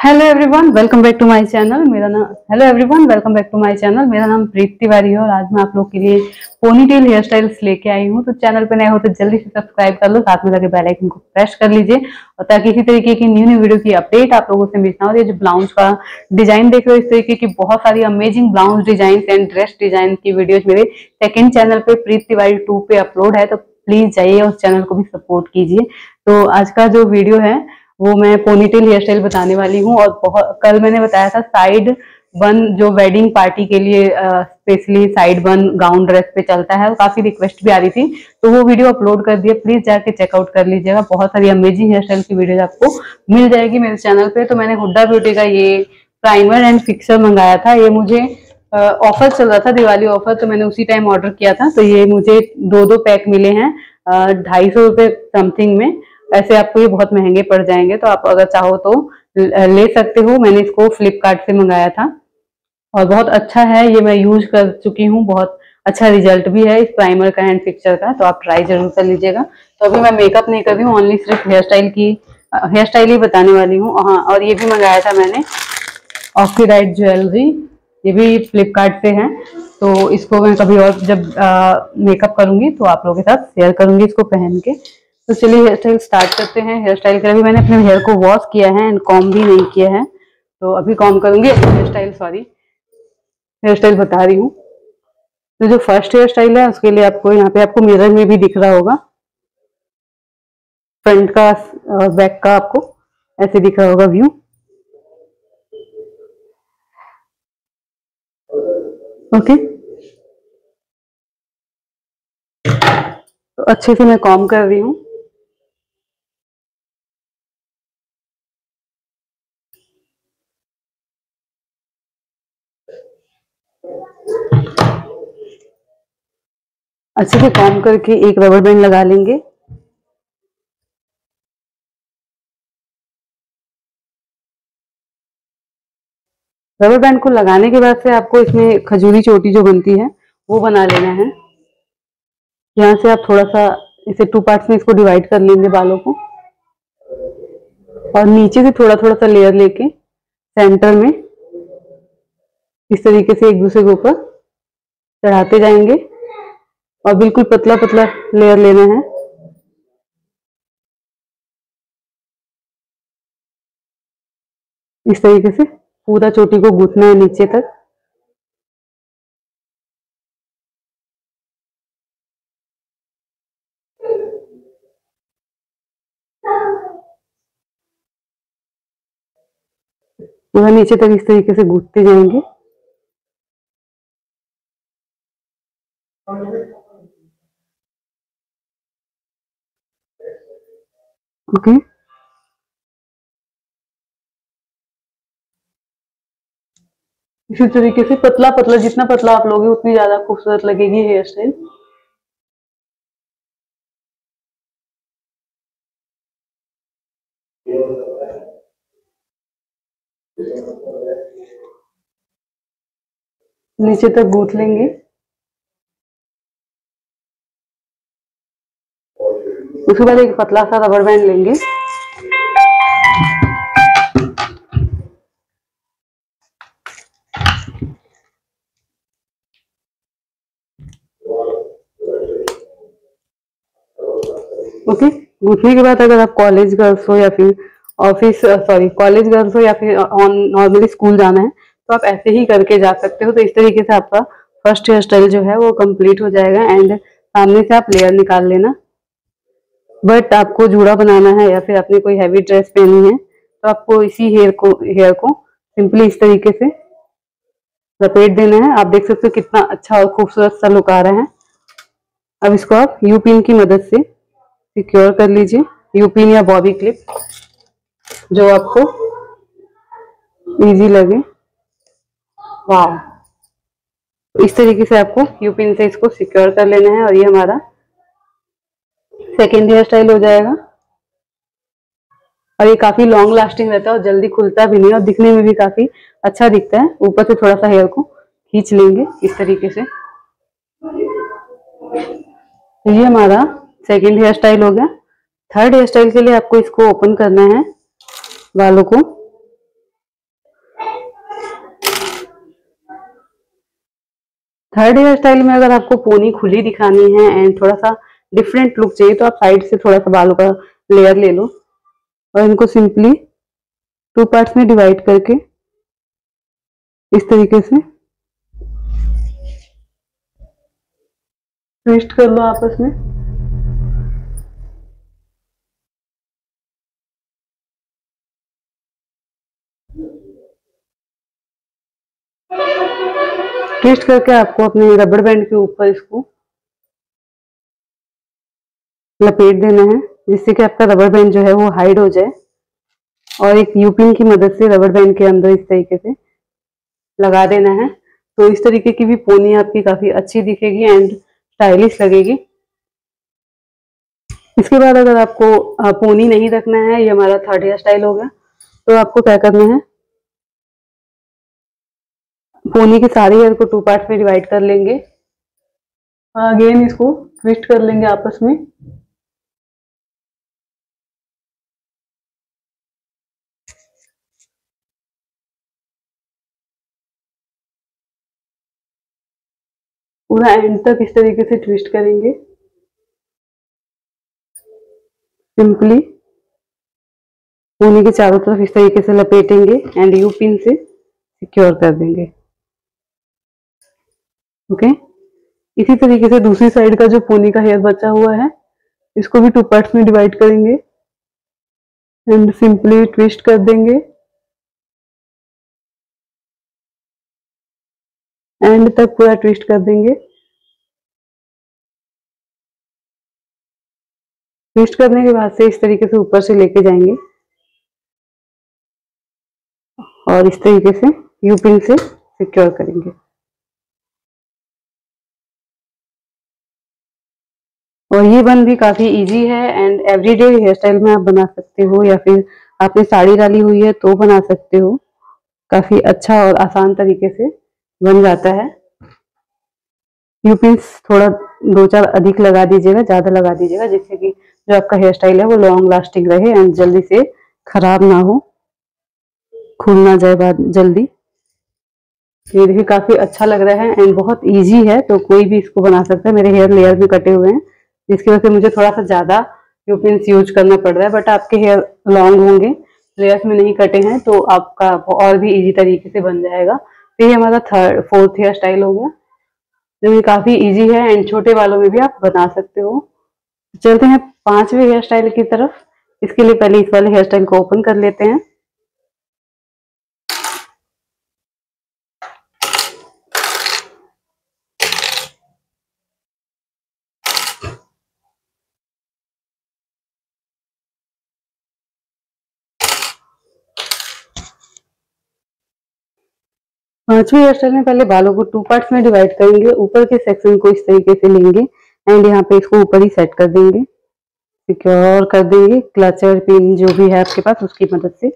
Hello everyone, welcome back to my channel. मेरा नाम प्रीति तिवारी है और आज मैं आप लोग के लिए पोनीटेल हेयर स्टाइल्स लेके आई हूँ। तो चैनल पे नए हो तो जल्दी से सब्सक्राइब कर लो, साथ में लगे बेल आइकन को प्रेस कर लीजिए और ताकि इसी तरीके की न्यू वीडियो की अपडेट आप लोगों से मिस ना हो। ये जो ब्लाउज का डिजाइन देख रहे हो, इस तरीके की बहुत सारी amazing blouse design and dress design की वीडियोज मेरे सेकेंड चैनल पे प्रीति तिवारी 2 पे अपलोड है, तो प्लीज जाइए उस चैनल को भी सपोर्ट कीजिए। तो आज का जो वीडियो है वो मैं पोनीटेल हेयर स्टाइल बताने वाली हूँ। और कल मैंने बताया था साइड बन, जो वेडिंग पार्टी के लिए specially side bun gown dress पे चलता है, काफी रिक्वेस्ट भी आ रही थी, तो वो वीडियो अपलोड कर दिया। प्लीज जाके चेकआउट कर लीजिएगा, बहुत सारी अमेजिंग हेयर स्टाइल की वीडियो आपको मिल जाएगी मेरे चैनल पे। तो मैंने हुड्डा ब्यूटी का ये प्राइमर एंड फिक्सर मंगाया था। ये मुझे ऑफर चल रहा था, दिवाली ऑफर, तो मैंने उसी टाइम ऑर्डर किया था। तो ये मुझे दो पैक मिले हैं 250 रुपए समथिंग में। ऐसे आपको ये बहुत महंगे पड़ जाएंगे, तो आप अगर चाहो तो ले सकते हो। मैंने इसको फ्लिपकार्ट से मंगाया था और बहुत अच्छा है, ये मैं यूज कर चुकी हूँ, बहुत अच्छा रिजल्ट भी है इस प्राइमर का एंड फिक्सर का, तो आप ट्राई जरूर कर लीजिएगा। तो अभी मैं मेकअप नहीं कर रही हूँ, ओनली सिर्फ हेयर स्टाइल ही बताने वाली हूँ। हाँ, और ये भी मंगाया था मैंने ऑक्सीडाइज ज्वेलरी, ये भी फ्लिपकार्ट से है। तो इसको मैं कभी और जब मेकअप करूंगी तो आप लोगों के साथ शेयर करूंगी इसको पहन के। तो चलिए हेयर स्टाइल स्टार्ट करते हैं। हेयर स्टाइल के लिए मैंने अपने हेयर को वॉश किया है एंड कॉम्ब भी नहीं किया है, तो अभी कॉम्ब करूंगी। हेयर स्टाइल बता रही हूँ। तो जो फर्स्ट हेयर स्टाइल है उसके लिए आपको यहाँ पे आपको मिरर में भी दिख रहा होगा, फ्रंट का और बैक का आपको ऐसे दिख रहा होगा व्यू। ओके, तो अच्छे से मैं कॉम्ब कर रही हूँ। अच्छे से कॉम्ब करके एक रबर बैंड लगा लेंगे। रबर बैंड को लगाने के बाद से आपको इसमें खजूरी चोटी जो बनती है वो बना लेना है। यहाँ से आप थोड़ा सा इसे 2 पार्ट्स में इसको डिवाइड कर लेंगे बालों को, और नीचे से थोड़ा थोड़ा सा लेयर लेके सेंटर में इस तरीके से एक दूसरे के ऊपर चढ़ाते जाएंगे और बिल्कुल पतला पतला लेयर लेना है। इस तरीके से पूरा चोटी को गूंथना है नीचे तक। पूरा नीचे तक इस तरीके से गूंथते जाएंगे। ओके, इसी तरीके से पतला पतला, जितना पतला आप लोगे उतनी ज्यादा खूबसूरत लगेगी हेयर स्टाइल। नीचे तक गूंथ लेंगे। उसके बाद एक पतला सा रबर बैंड लेंगे, ओके। गूंथने के बाद अगर आप कॉलेज गर्ल्स हो या फिर कॉलेज गर्ल्स हो या फिर नॉर्मली स्कूल जाना है तो आप ऐसे ही करके जा सकते हो। तो इस तरीके से आपका फर्स्ट हेयर स्टाइल जो है वो कंप्लीट हो जाएगा। एंड सामने से आप लेयर निकाल लेना। बट आपको जूड़ा बनाना है या फिर आपने कोई हैवी ड्रेस पहनी है तो आपको इसी हेयर को सिंपली इस तरीके से लपेट देना है। आप देख सकते हो कितना अच्छा और खूबसूरत सा लुक आ रहा है। अब इसको आप यू पिन की मदद से सिक्योर कर लीजिए, यू पिन या बॉबी क्लिप, जो आपको इजी लगे। वाह, इस तरीके से आपको यू पिन से इसको सिक्योर कर लेना है और ये हमारा सेकेंड हेयर स्टाइल हो जाएगा। और ये काफी लॉन्ग लास्टिंग रहता है और जल्दी खुलता भी नहीं और दिखने में भी काफी अच्छा दिखता है। ऊपर से थोड़ा सा हेयर को खींच लेंगे इस तरीके से। तो ये हमारा सेकेंड हेयर स्टाइल हो गया। थर्ड हेयर स्टाइल के लिए आपको इसको ओपन करना है बालों को। थर्ड हेयर स्टाइल में अगर आपको पोनी खुली दिखानी है एंड थोड़ा सा डिफरेंट लुक चाहिए तो आप साइड से थोड़ा सा बालों का लेयर ले लो और इनको सिंपली 2 पार्ट्स में डिवाइड करके इस तरीके से ट्विस्ट कर लो आपस में। ट्विस्ट करके आपको अपने रबड़ बैंड के ऊपर इसको लपेट देना है जिससे कि आपका रबड़ बैंड जो है वो हाइड हो जाए और एक यूपिन की मदद से रबड़ बैंड के अंदर इस तरीके से लगा देना है। तो इस तरीके की भी पोनी आपकी काफी अच्छी दिखेगी एंड स्टाइलिश लगेगी। इसके बाद अगर आपको पोनी नहीं रखना है, ये हमारा थर्ड हेयर स्टाइल हो गया, तो आपको क्या करना है, पोनी के सारे हेयर को 2 पार्ट में डिवाइड कर लेंगे। अगेन इसको ट्विस्ट कर लेंगे आपस में। पूरा एंड तक इस तरीके से ट्विस्ट करेंगे। सिंपली पोनी के चारों तरफ इस तरीके से लपेटेंगे एंड यू पिन से सिक्योर कर देंगे। ओके, इसी तरीके से दूसरी साइड का जो पोनी का हेयर बचा हुआ है इसको भी 2 पार्ट्स में डिवाइड करेंगे एंड सिंपली ट्विस्ट कर देंगे। एंड तक पूरा ट्विस्ट कर देंगे। ट्विस्ट करने के बाद से इस तरीके से ऊपर से लेके जाएंगे और इस तरीके से यू पिन से सिक्योर करेंगे। और ये बन भी काफी इजी है एंड एवरीडे हेयर स्टाइल में आप बना सकते हो या फिर आपने साड़ी डाली हुई है तो बना सकते हो। काफी अच्छा और आसान तरीके से बन जाता है। यू पिन्स थोड़ा 2-4 अधिक लगा दीजिएगा, ज्यादा लगा दीजिएगा, जिससे कि जो आपका हेयर स्टाइल है वो लॉन्ग लास्टिंग रहे एंड जल्दी से खराब ना हो, खुल ना जाए बाद जल्दी। ये देखिए काफी अच्छा लग रहा है एंड बहुत इजी है, तो कोई भी इसको बना सकता है। मेरे हेयर लेयर भी कटे हुए हैं जिसकी वजह से मुझे थोड़ा सा ज्यादा यू पिन्स यूज करना पड़ रहा है, बट आपके हेयर लॉन्ग होंगे, लेयर्स में नहीं कटे हैं, तो आपका और भी इजी तरीके से बन जाएगा। तो ये हमारा फोर्थ हेयर स्टाइल हो गया जो ये काफी इजी है एंड छोटे बालों में भी आप बना सकते हो। चलते हैं 5वें हेयर स्टाइल की तरफ। इसके लिए पहले इस वाले हेयर स्टाइल को ओपन कर लेते हैं। पांचवें हेयर स्टाइल में पहले बालों को 2 पार्ट्स में डिवाइड करेंगे। ऊपर के सेक्शन को इस तरीके से लेंगे एंड यहाँ पे इसको ऊपर ही सेट कर देंगे, सिक्योर कर देंगे क्लचर पिन जो भी है आपके पास उसकी मदद से।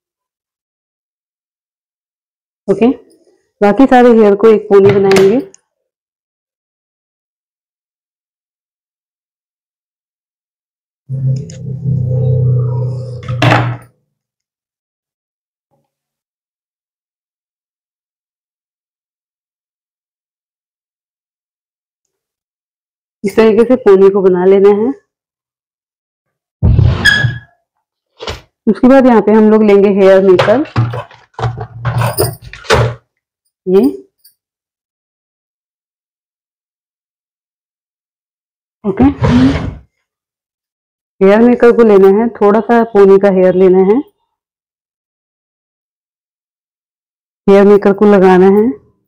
ओके, बाकी सारे हेयर को एक पोनी बनाएंगे। इस तरीके से पोनी को बना लेना है। उसके बाद यहाँ पे हम लोग लेंगे हेयर मेकर। ये ओके, हेयर मेकर को लेना है, थोड़ा सा पोनी का हेयर लेना है, हेयर मेकर को लगाना है,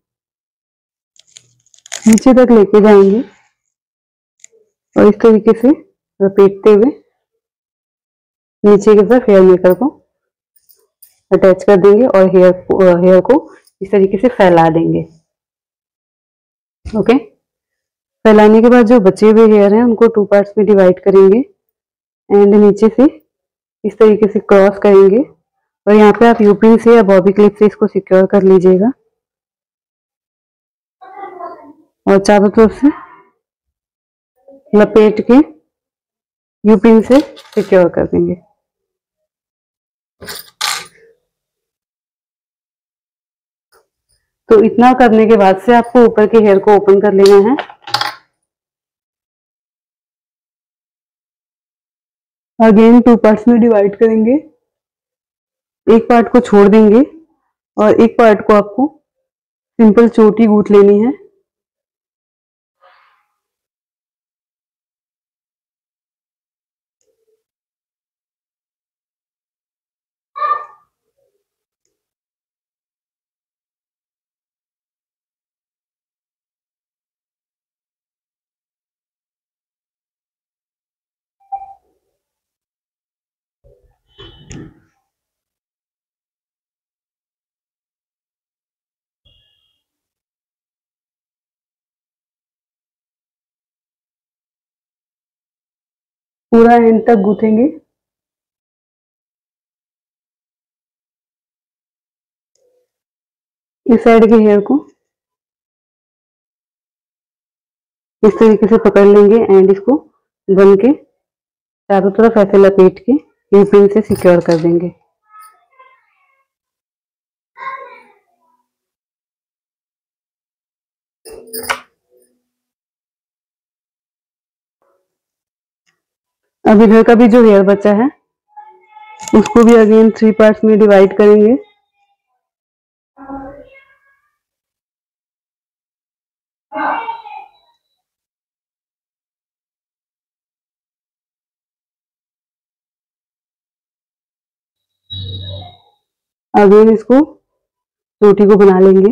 नीचे तक लेके जाएंगे और इस तरीके से लपेटते हुए नीचे की तरफ हेयर मेकर को अटैच कर देंगे और हेयर को इस तरीके से फैला देंगे। ओके, फैलाने के बाद जो बचे हुए हेयर हैं उनको 2 पार्ट्स में डिवाइड करेंगे एंड नीचे से इस तरीके से क्रॉस करेंगे और यहाँ पे आप यूपिन से या बॉबी क्लिप से इसको सिक्योर कर लीजिएगा और चारों तरफ से लपेट के यूपिन से सिक्योर कर देंगे। तो इतना करने के बाद से आपको ऊपर के हेयर को ओपन कर लेना है। अगेन 2 पार्ट्स में डिवाइड करेंगे, एक पार्ट को छोड़ देंगे और एक पार्ट को आपको सिंपल चोटी गूंथ लेनी है। पूरा एंड तक गूंथेंगे। इस साइड के हेयर को इस तरीके से पकड़ लेंगे एंड इसको बन के चारों तरफ ऐसे लपेट के यू पिन से सिक्योर कर देंगे। अब इधर का भी जो हेयर बचा है उसको भी अगेन 3 पार्ट्स में डिवाइड करेंगे। अगेन इसको चोटी को बना लेंगे।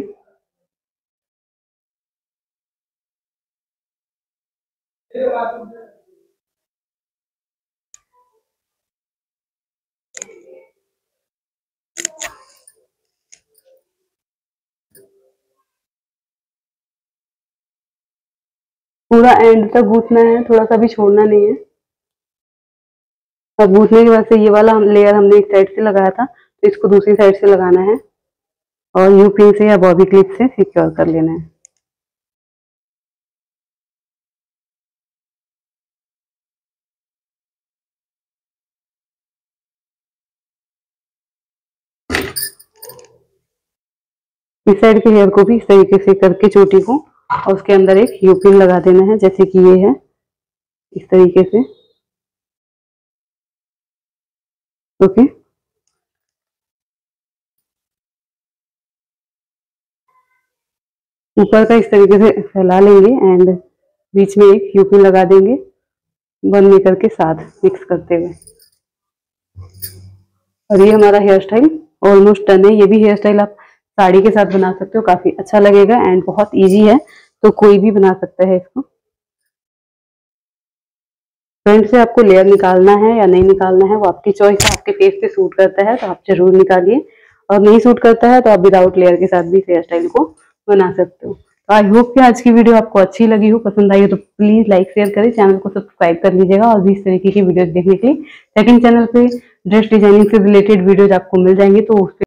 पूरा एंड तक गूंथना है, थोड़ा सा भी छोड़ना नहीं है। अब गूंथने के बाद से ये वाला लेयर हमने एक साइड से लगाया था तो इसको दूसरी साइड से लगाना है और यू पिन से या बॉबी क्लिप से सिक्योर कर लेना है। इस साइड के हेयर को भी इस तरीके से करके चोटी को और उसके अंदर एक यू पिन लगा देना है, जैसे कि ये है इस तरीके से। ओके, ऊपर का इस तरीके से फैला लेंगे एंड बीच में एक यू पिन लगा देंगे बन मेकर के साथ मिक्स करते हुए। और ये हमारा हेयर स्टाइल ऑलमोस्ट डन है। ये भी हेयर स्टाइल आप साड़ी के साथ बना सकते हो, काफी अच्छा लगेगा एंड बहुत इजी है, तो कोई भी बना सकता है इसको। फ्रंट से आपको लेयर निकालना है या नहीं निकालना है वो आपकी चॉइस है, आपके फेस पे सूट करता है तो आप जरूर निकालिए और नहीं सूट करता है तो आप विदाउट लेयर के साथ भी हेयर स्टाइल को बना सकते हो। तो आई होप कि आज की वीडियो आपको अच्छी लगी हो, पसंद आई हो तो प्लीज लाइक शेयर करें, चैनल को सब्सक्राइब कर लीजिएगा और भी इस तरीके की वीडियो देखने के लिए सेकंड चैनल पे ड्रेस डिजाइनिंग से रिलेटेड वीडियोज आपको मिल जाएंगे तो उस